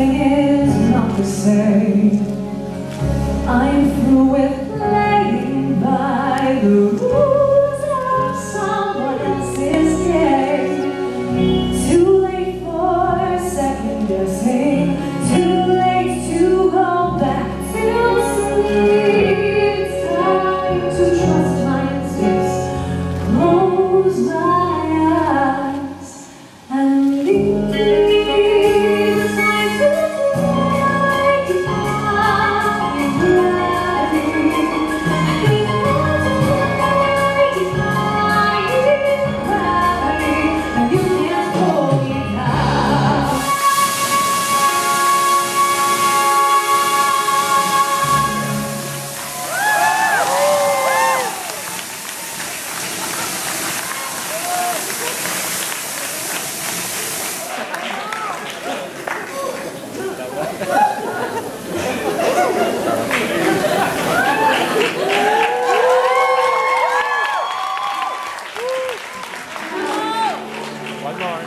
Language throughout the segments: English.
Something is not the same. I'm through with playing by the rules of someone else's game. Too late for second guessing. Too late to go back to sleep. It's time to trust my instincts. Close my eyes and leave. One more.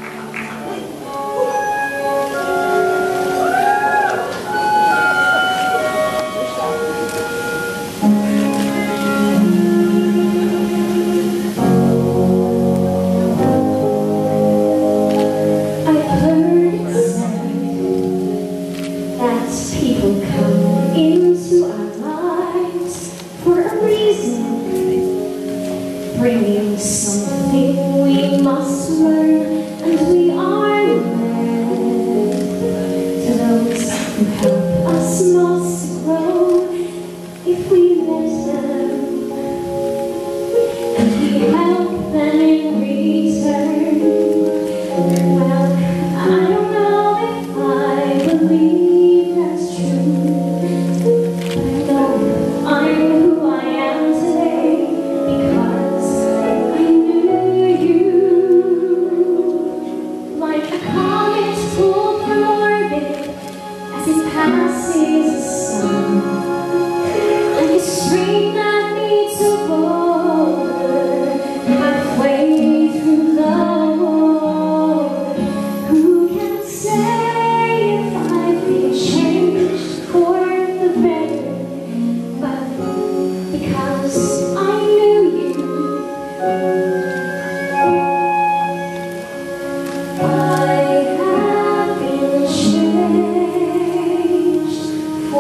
People come into our lives for a reason, bringing something we must learn, and we are led to those who help us most grow if we let them, and we help them in return. Well, I don't know if I believe that's true, but I know I'm who I am today because I knew you. Like a comet pulled from orbit as it passes the sun, like a stream that meets a boulder halfway through the water. Who can say if I've been changed for the better? But because I knew you, I have been changed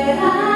where I